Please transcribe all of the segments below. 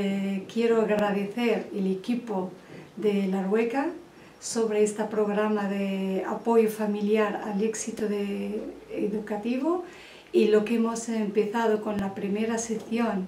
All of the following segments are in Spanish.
Quiero agradecer el equipo de La Rueca sobre este programa de apoyo familiar al éxito educativo, y lo que hemos empezado con la primera sección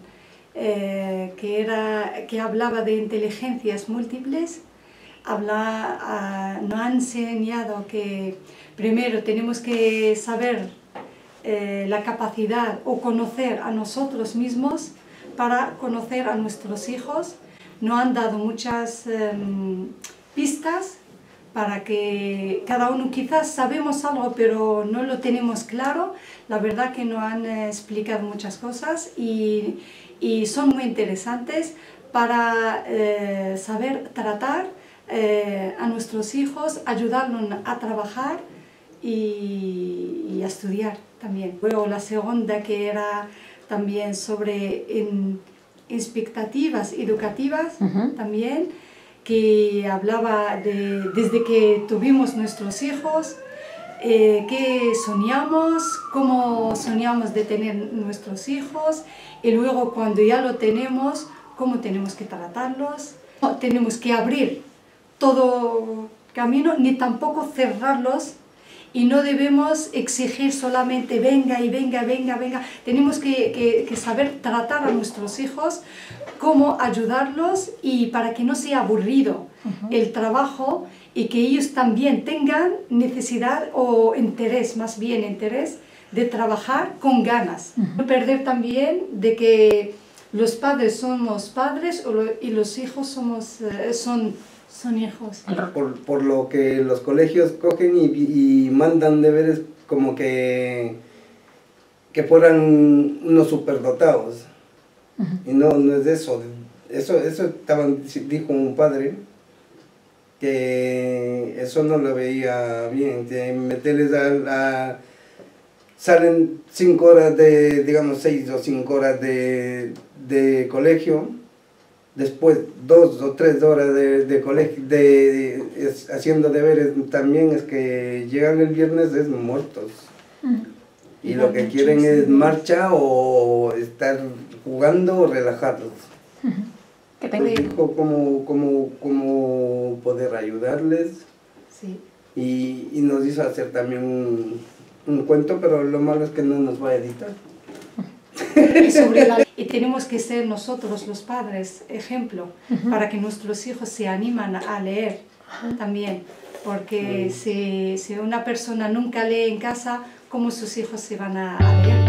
que hablaba de inteligencias múltiples. Nos ha enseñado que primero tenemos que saber la capacidad o conocer a nosotros mismos para conocer a nuestros hijos. Nos han dado muchas pistas para que cada uno, quizás sabemos algo pero no lo tenemos claro. La verdad que nos han explicado muchas cosas y son muy interesantes para saber tratar a nuestros hijos, ayudarlos a trabajar y a estudiar también. Luego la segunda, que era también sobre expectativas educativas, también, que hablaba desde que tuvimos nuestros hijos, qué soñamos, cómo soñamos de tener nuestros hijos, y luego cuando ya lo tenemos, cómo tenemos que tratarlos. No tenemos que abrir todo camino, ni tampoco cerrarlos, y no debemos exigir solamente venga y venga, venga, venga. Tenemos que saber tratar a nuestros hijos, cómo ayudarlos, y para que no sea aburrido el trabajo, y que ellos también tengan necesidad o interés, más bien interés, de trabajar con ganas. No perder también de que los padres somos padres y los hijos son hijos. Por lo que los colegios cogen y mandan deberes como que fueran unos superdotados. Y no es eso. Eso dijo un padre, que eso no lo veía bien, de meterles salen 5 horas digamos 6 o 5 horas de colegio, después 2 o 3 horas de colegio, haciendo deberes. También es que llegan el viernes muertos. Y lo que quieren es marcha o estar jugando o relajados. Dijo cómo poder ayudarles. Sí. Y nos hizo hacer también un cuento, pero lo malo es que no nos va a editar. Y tenemos que ser nosotros los padres ejemplo para que nuestros hijos se animan a leer también, porque si una persona nunca lee en casa, ¿cómo sus hijos se van a leer?